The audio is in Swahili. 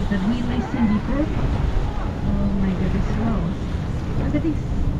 that we listened before. Oh my goodness, wow. Look at this.